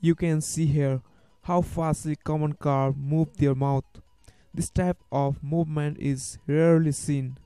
You can see here how fastly common carp move their mouth. This type of movement is rarely seen.